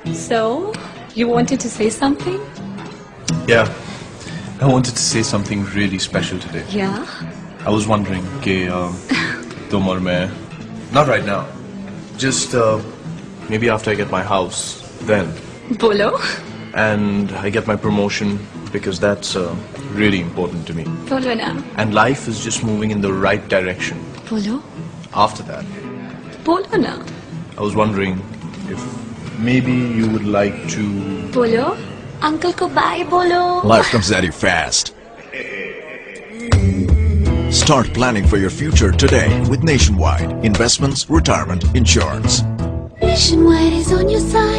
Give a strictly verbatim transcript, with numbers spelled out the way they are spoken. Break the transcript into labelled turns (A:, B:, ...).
A: So, you wanted to say something?
B: Yeah, I wanted to say something really special today.
A: Yeah?
B: I was wondering, ke, uh, tum aur main, not right now, just uh, maybe after I get my house, then.
A: Bolo?
B: And I get my promotion, because that's uh, really important to me.
A: Bolo na.
B: And life is just moving in the right direction.
A: Bolo?
B: After that,
A: Bolo na.
B: I was wondering if maybe you would like to...
A: Bolo? Uncle ko bye, Bolo.
C: Life comes at you fast. Start planning for your future today with Nationwide Investments Retirement Insurance.
A: Nationwide is on your side.